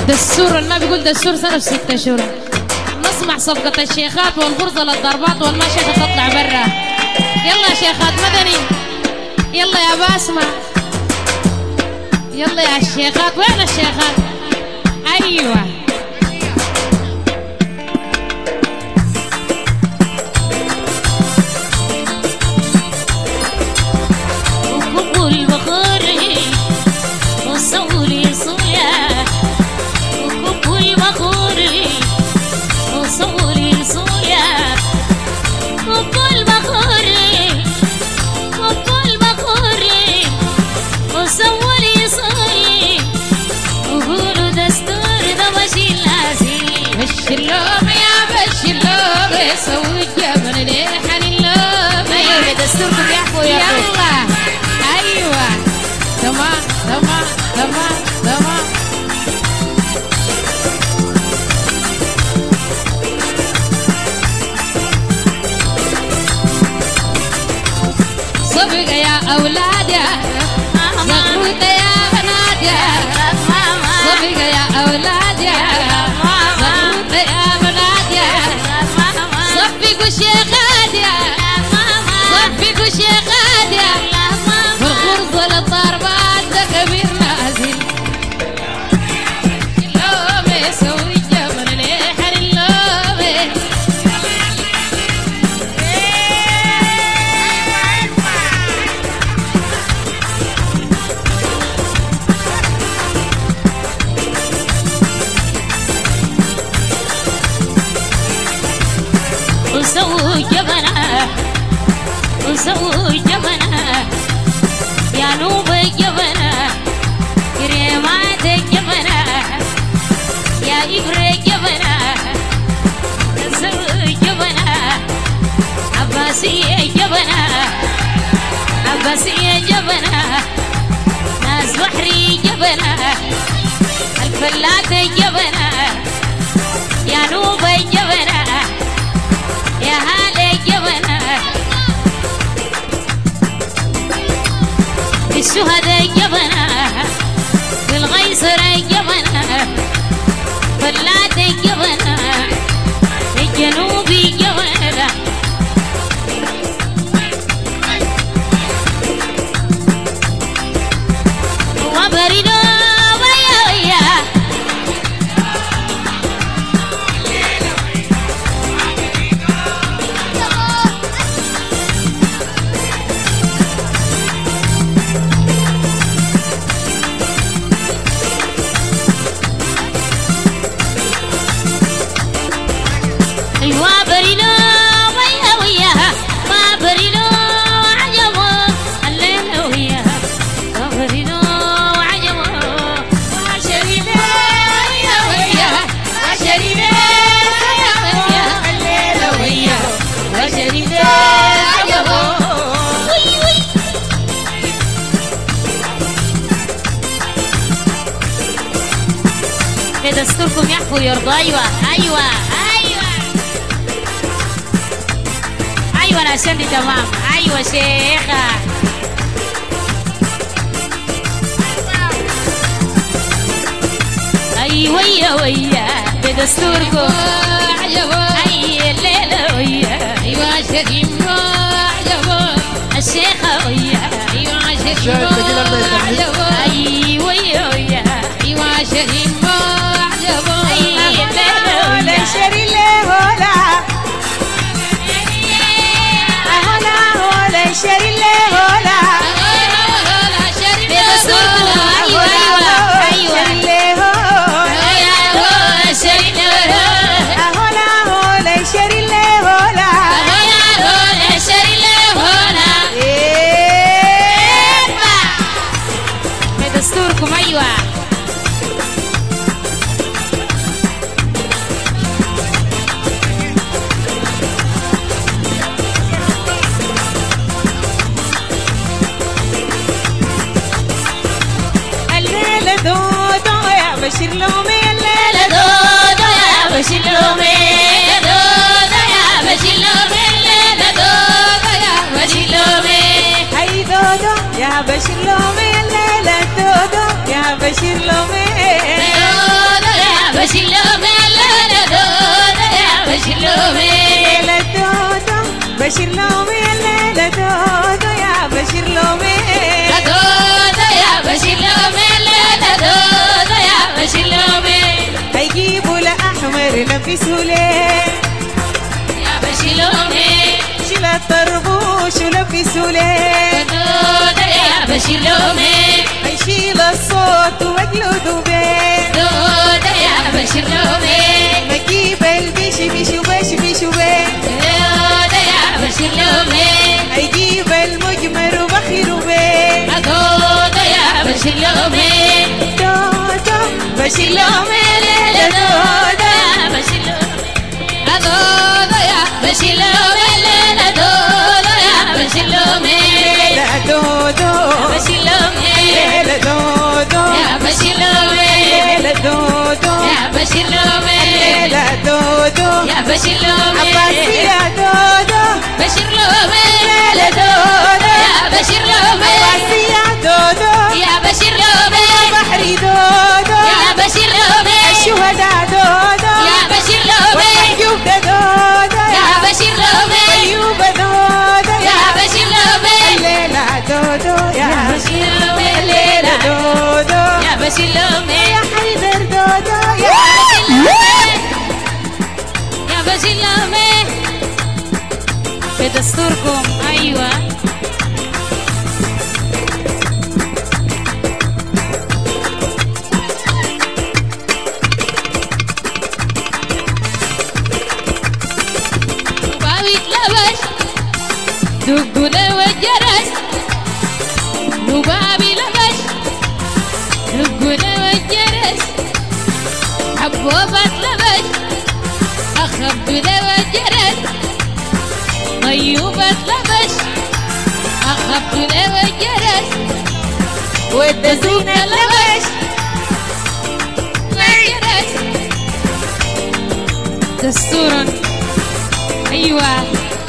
دستور ما بيقول دستور سنة و6 شهور. نسمع صفقة الشيخات والغرزة للضربات والمشيخة تطلع برا. يلا يا شيخات مدني، يلا يا باسمة، يلا يا الشيخات. وين الشيخات؟ أيوة وقبل بخوري وصولي صويا، وقبل بخوري وصولي صويا، وقبل بخوري وقبل بخوري وصولي صويا، وقولوا دستور ده ماشي لازم. بشلوم يا بشلوم سوي الجبل ليه حنلوم. ايوه دستوركم يحكوا يا اخي. يلا ايوه تمام تمام تمام تمام. صفقة يا اولاد يا زغروطة يا بنات يا صفقة يا اولاد يا زغروطة يا بنات يا صفقوا شيخات يا صفقوا شيخات يا بالغرزة للضربات ده كبير نازل. اللوم يسوي الجبل ليه حنلوم. وسووا جبنة وسووا جبنة يا نوب الجبنة، كريمات الجبنة يا إبرة الجبنة، سووا جبنة عباسية الجبنة، عباسية الجبنة، ناس بحري الجبنة، الفلات الجبنة يا نوب الجبنة، يا هالي الجبنة، الشهداء الجبنة، بالغيصر الجبنة، فلات الجبنة، الجنوبي الجبنة. وبريدو ويا ويا وابريدو ويا ويا وابريدو عجبو الليل ويا وابريدو عجبو وشريبه ويا ويا وشريبه ويا ويا الليل ويا وشريبه عجبو. دستوركم يحكوا يرضى. ايوه ايوه ايوه ايوه انا عشان تمام. ايوه شيخه ايوه يا ويا بدستوركم عجبو اي الليله ويا ايوه شريم عجبو الشيخه ويا ايوه شريم عجبو ايوه يا ويا ايوه شريم عجبو اي الليله ويا شري له هولا هولا هولا شري له هولا بدستوركم. ايوه ايوه ايوه شري له هولا شري له هولا هولا شري له هولا شري له بدستوركم. ايوه الليلة دودو يا بشير لومي الليلة دودو يا بشير لومي دودو يا بشير لومي دودو يا بشير لومي هاي دودو يا بشير لومي الليلة دودو يا بشير لومي دودو ليه يا بشيلومي شيل الطربوش ولبسوا ليه دودة يا بشيلومي هيشيل الصوت ومجلوده بيه دودة يا بشيلومي نجيب البيشي بيشو بيشي بيشو بيه دودة يا بشيلومي هيجيب المجمر وبخير بيه دودة يا بشيلومي دودو بشيلومي ليلة دودو يا بشيلومي دودة يا بشيلومي ليلة دودة يا بشيلومي ليلة دودو بشيلومي ليلة دودو يا بشيلومي ليلة دودو يا بشيلومي ليلة دودو يا بشيلومي عباسي يا دودو بشيلومي ليلة دودو يا بشيلومي عباسي يا دودو يا بشيلومي بحري دودو يا بشيلومي الشهداء دودو يا بشيلومي والأيوب دودو يا بشيلومي أيوب دودو يا بشيلومي الليلة دودو يا يا بشيلومي الليلة دودو يا بشيلومي يا حيدر دودو يا يا بشيلومي في دستوركم. ايوه وباوي اتلبش دقوا له الجرس وبابي لبش دقوا له الجرس حبوبة اتلبش اخبوا له الجرس طيوبة اتلبش اخبوا له الجرس والدزين اللبش الجرس دستورا. ايوه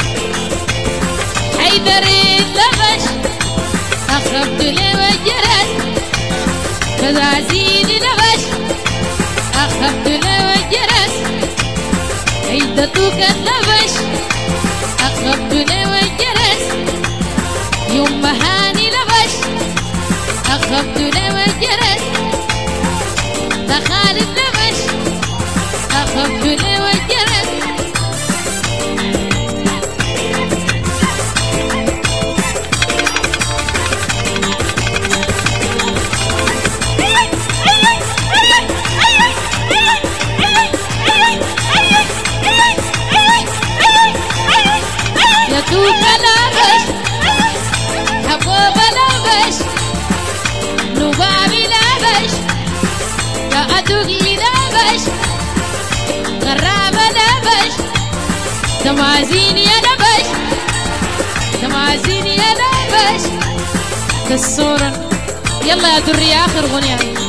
حيدر اللبش اخبت له الجرس غزازين لبش اخبت له الجرس عيدتوك اللبش اخبت له الجرس يوم مهاني لبش اخبت له الجرس دخالد لبش اخبت له الجرس يتوب لبش حبوب لبش نبابي لبش كأدوغي لبش غراب لبش تمازين يا لبش تمازين يا لبش دستورا. يلا يا دري آخر غنية.